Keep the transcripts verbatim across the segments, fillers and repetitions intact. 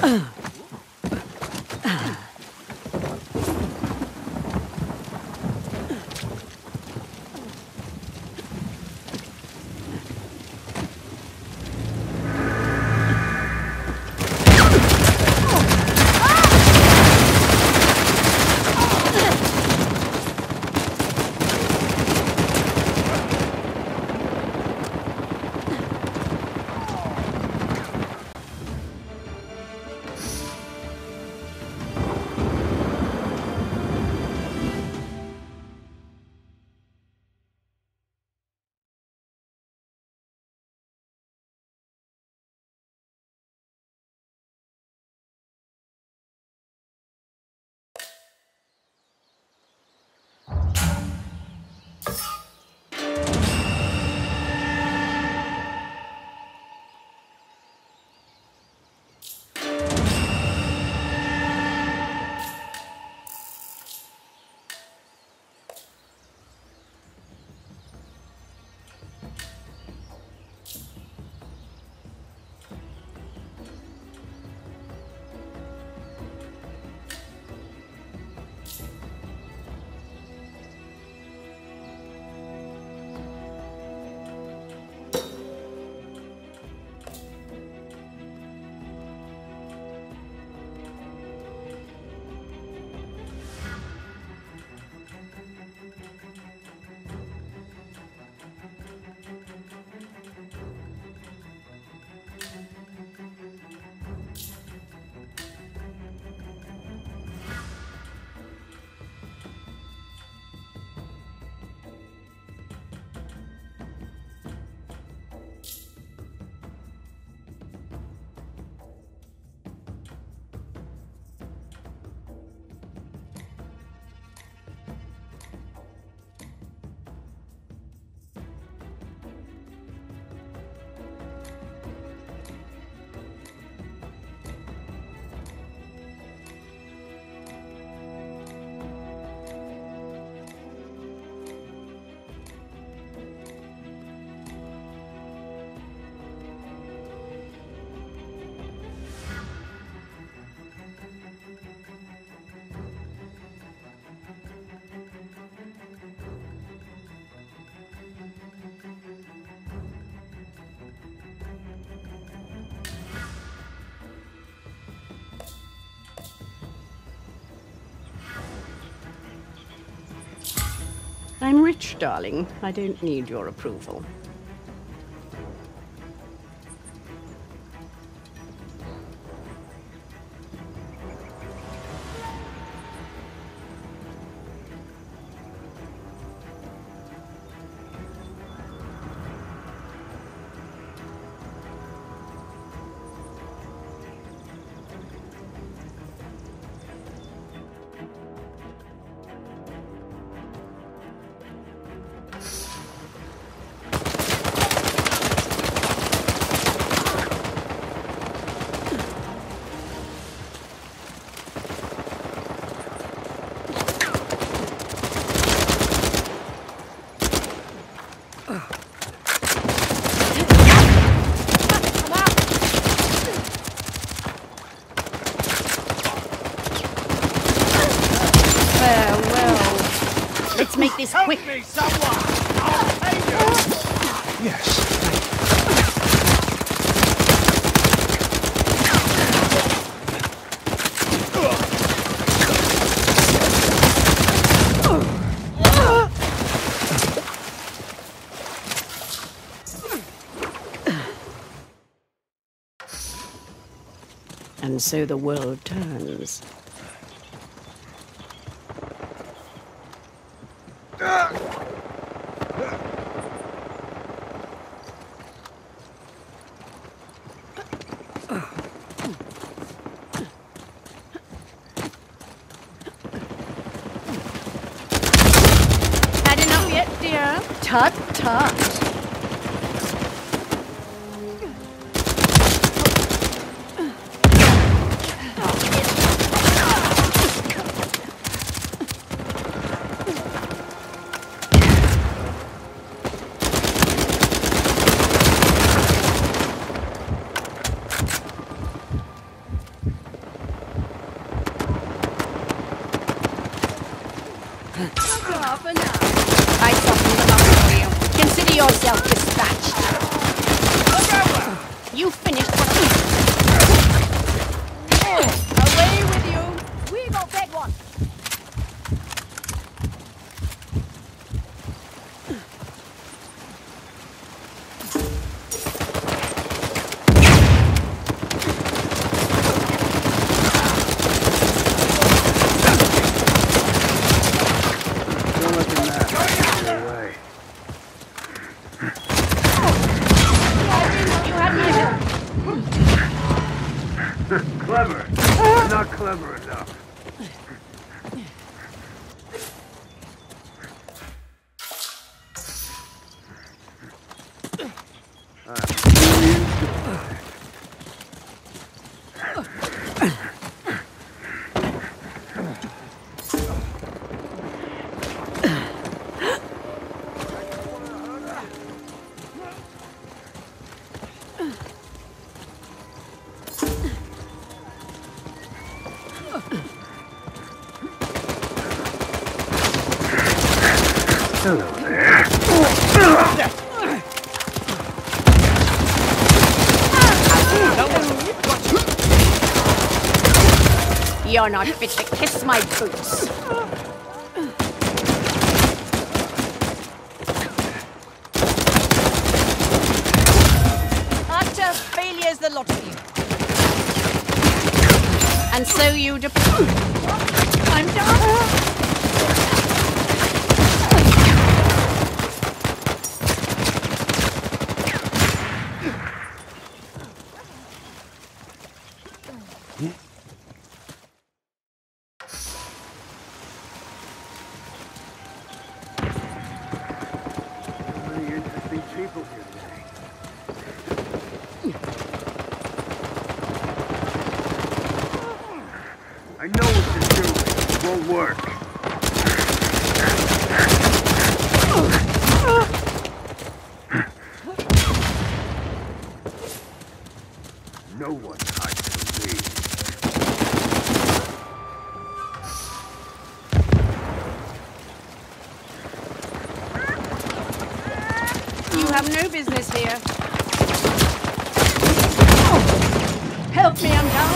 I'm rich, darling. I don't need your approval. Let's make this Help quick. me, someone! I'll pay you! Yes. And so the world turns. Had enough yet, dear? Tut tut. clever enough. Hello there. You're not fit to kiss my boots. Utter failures, the lot of you. And so you dep- I'm done. Many interesting people here today. I know what you're doing. It won't work. No one hides from me. You have no business here. Help me, I'm down.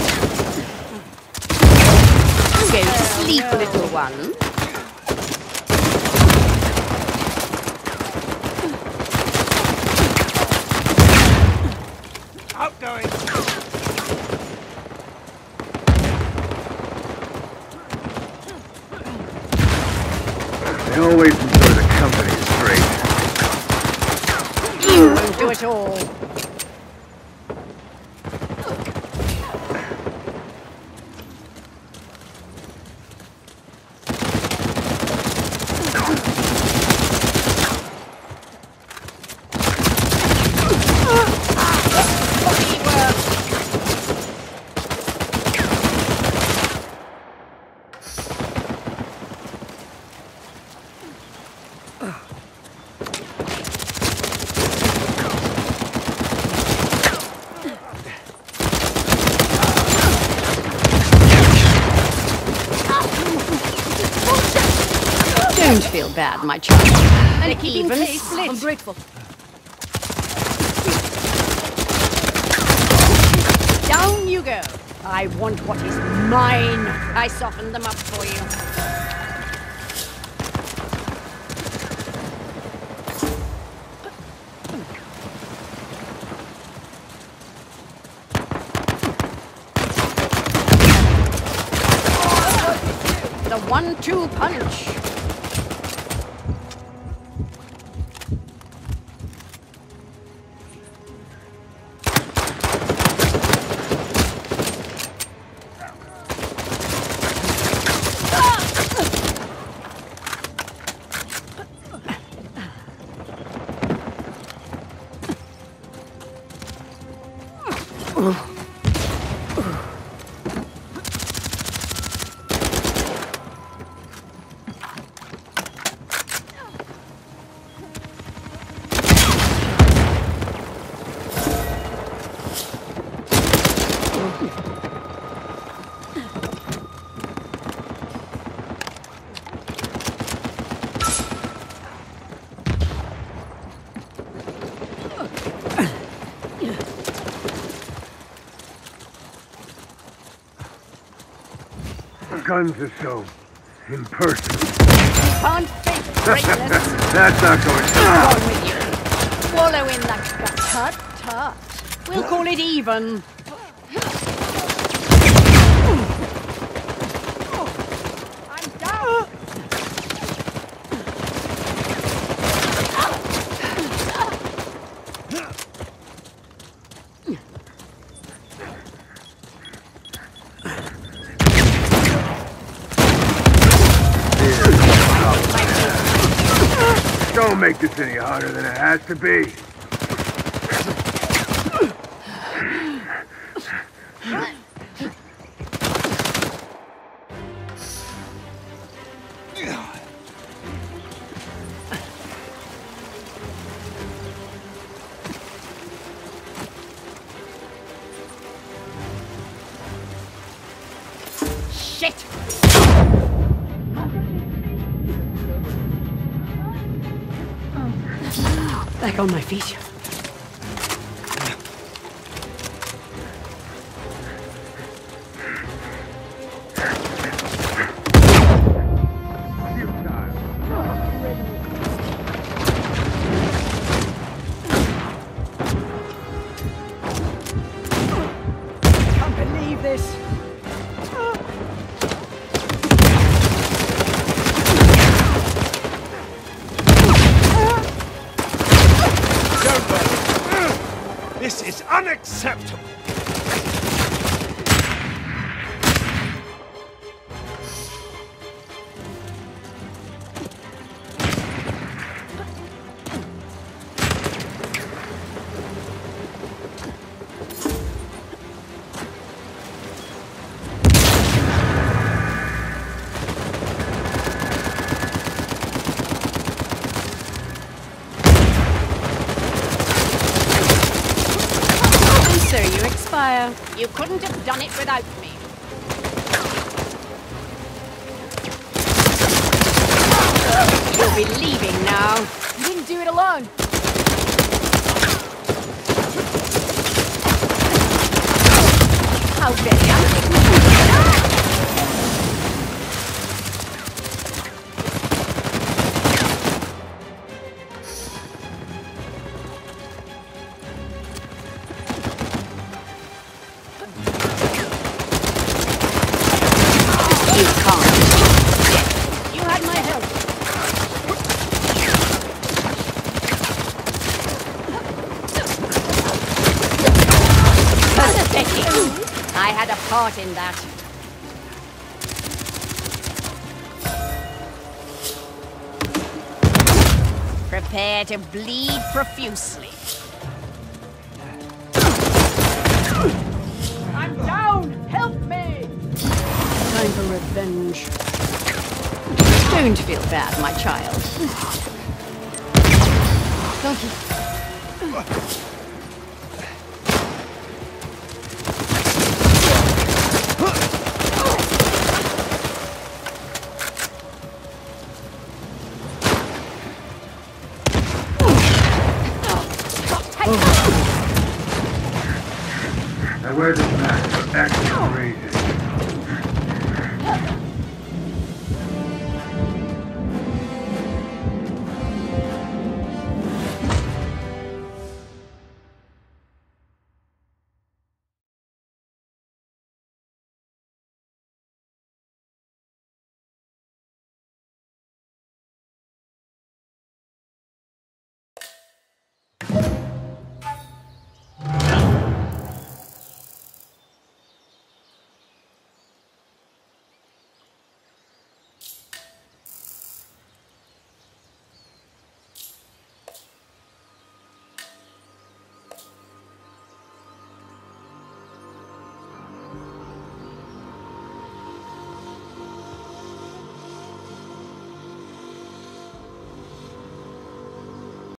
Go to sleep, little one. Outgoing. I always enjoy the company of strangers. You won't do it all. Don't feel bad, my child. And keeping even pace, split. I'm grateful. Down you go. I want what is mine. I softened them up for you. The one two punch. Guns are so impersonal. Can't fake greatness. That's not going to What's wrong with you? Swallow in that gut. Tut, tut. We'll call it even. I'm down. Don't make this any harder than it has to be. Shit! Back on my feet. Can't believe this. This is unacceptable! So you expire. You couldn't have done it without me. You'll be leaving now. You didn't do it alone. How very undignified. You can't. Yes, you had my help. Pathetic. I had a part in that. Prepare to bleed profusely. I'm down! Help me! Time for revenge. Don't feel bad, my child. Thank you. I wear this mask for action and raises.